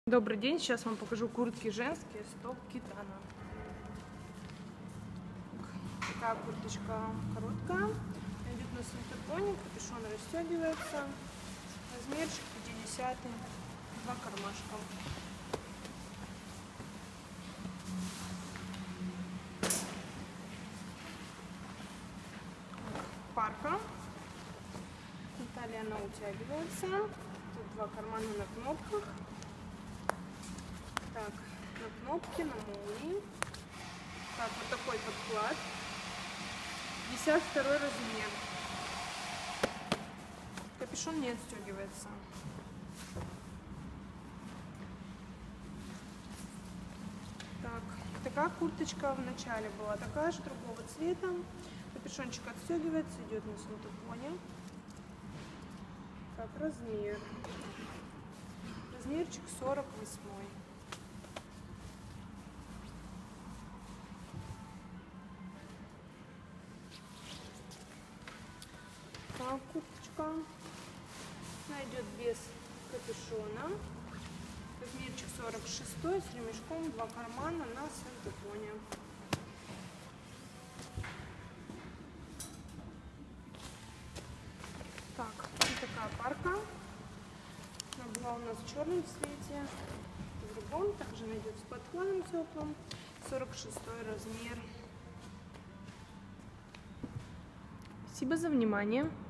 Добрый день, сейчас вам покажу куртки женские стоп Китана. Такая курточка короткая, идет на синтепоне, капюшон расстегивается, размерчик 50, два кармашка. Парка, талия она утягивается, тут два кармана на кнопках. Так, на кнопке, на молнии. Так, вот такой подклад. 52 размер. Капюшон не отстегивается. Так, такая курточка в начале была такая же, другого цвета. Капюшончик отстегивается, идет на синтепоне. Так, размер. Размерчик 48. Так, курточка. Она идет без капюшона. Размерчик 46 с ремешком, два кармана на синтепоне. Так, вот такая парка. Она была у нас в черном цвете, в другом. Также она идет с подкладом теплым. 46 размер. Спасибо за внимание.